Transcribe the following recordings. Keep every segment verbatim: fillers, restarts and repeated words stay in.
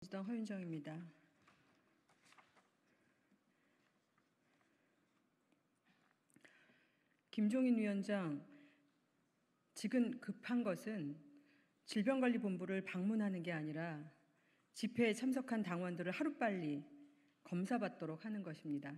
더불어민주당 허윤정입니다. 김종인 위원장, 지금 급한 것은 질병관리본부를 방문하는 게 아니라 집회에 참석한 당원들을 하루빨리 검사받도록 하는 것입니다.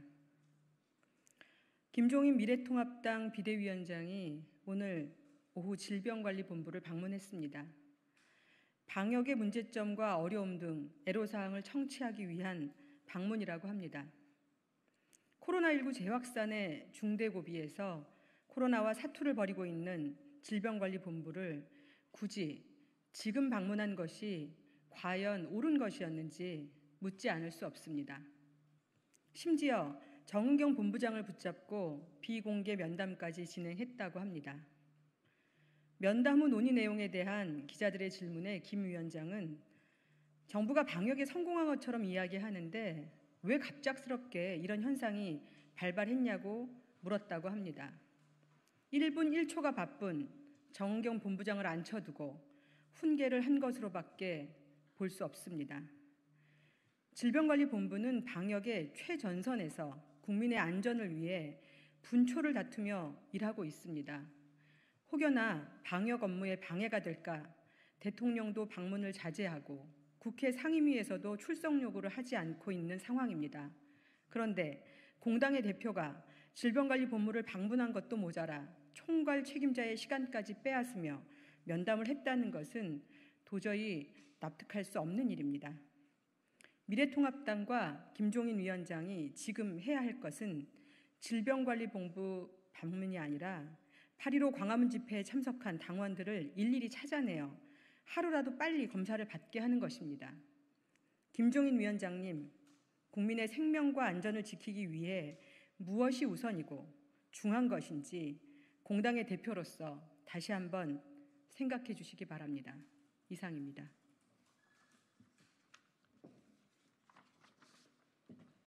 김종인 미래통합당 비대위원장이 오늘 오후 질병관리본부를 방문했습니다. 방역의 문제점과 어려움 등 애로사항을 청취하기 위한 방문이라고 합니다. 코로나십구 재확산의 중대고비에서 코로나와 사투를 벌이고 있는 질병관리본부를 굳이 지금 방문한 것이 과연 옳은 것이었는지 묻지 않을 수 없습니다. 심지어 정은경 본부장을 붙잡고 비공개 면담까지 진행했다고 합니다. 면담 후 논의 내용에 대한 기자들의 질문에 김 위원장은 정부가 방역에 성공한 것처럼 이야기하는데 왜 갑작스럽게 이런 현상이 발발했냐고 물었다고 합니다. 일 분 일 초가 바쁜 정은경 본부장을 앉혀두고 훈계를 한 것으로밖에 볼 수 없습니다. 질병관리본부는 방역의 최전선에서 국민의 안전을 위해 분초를 다투며 일하고 있습니다. 혹여나 방역 업무에 방해가 될까 대통령도 방문을 자제하고 국회 상임위에서도 출석 요구를 하지 않고 있는 상황입니다. 그런데 공당의 대표가 질병관리본부를 방문한 것도 모자라 총괄 책임자의 시간까지 빼앗으며 면담을 했다는 것은 도저히 납득할 수 없는 일입니다. 미래통합당과 김종인 위원장이 지금 해야 할 것은 질병관리본부 방문이 아니라 팔일오 광화문 집회에 참석한 당원들을 일일이 찾아내어 하루라도 빨리 검사를 받게 하는 것입니다. 김종인 위원장님, 국민의 생명과 안전을 지키기 위해 무엇이 우선이고 중요한 것인지 공당의 대표로서 다시 한번 생각해 주시기 바랍니다. 이상입니다.